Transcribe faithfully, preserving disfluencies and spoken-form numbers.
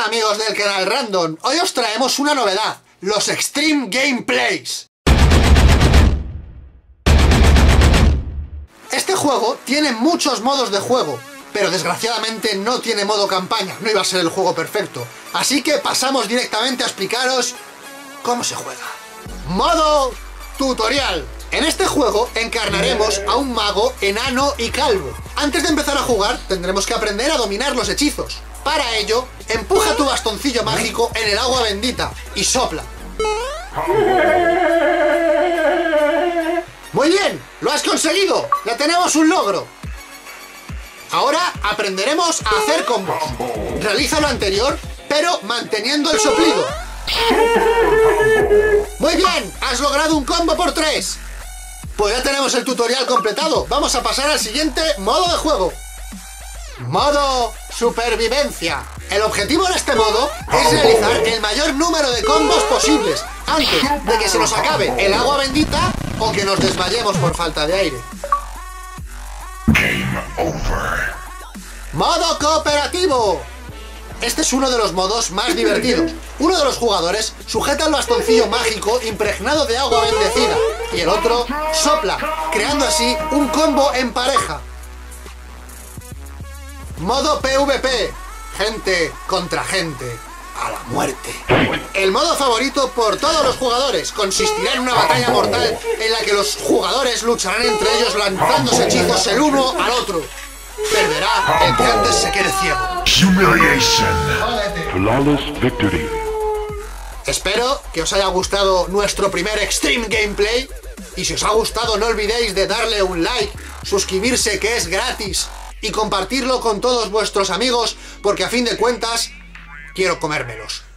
Hola amigos del canal Random, hoy os traemos una novedad, los Extreme Gameplays. Este juego tiene muchos modos de juego, pero desgraciadamente no tiene modo campaña, no iba a ser el juego perfecto. Así que pasamos directamente a explicaros cómo se juega. Modo tutorial. En este juego encarnaremos a un mago enano y calvo. Antes de empezar a jugar tendremos que aprender a dominar los hechizos. Para ello, empuja tu bastoncillo mágico en el agua bendita y sopla. ¡Muy bien! ¡Lo has conseguido! ¡Ya tenemos un logro! Ahora aprenderemos a hacer combos. Realiza lo anterior, pero manteniendo el soplido. ¡Muy bien! ¡Has logrado un combo por tres! Pues ya tenemos el tutorial completado. Vamos a pasar al siguiente modo de juego. Modo supervivencia. El objetivo en este modo es realizar el mayor número de combos posibles antes de que se nos acabe el agua bendita o que nos desmayemos por falta de aire. Game over. Modo cooperativo. Este es uno de los modos más divertidos. Uno de los jugadores sujeta el bastoncillo mágico impregnado de agua bendecida y el otro sopla, creando así un combo en pareja. Modo PvP. Gente contra gente. A la muerte. El modo favorito por todos los jugadores consistirá en una batalla mortal en la que los jugadores lucharán entre ellos lanzándose hechizos el uno al otro. Perderá el que antes se quede ciego. Humiliation. Flawless victory. Espero que os haya gustado nuestro primer Extreme Gameplay. Y si os ha gustado no olvidéis de darle un like, suscribirse que es gratis y compartirlo con todos vuestros amigos porque a fin de cuentas quiero comérmelos.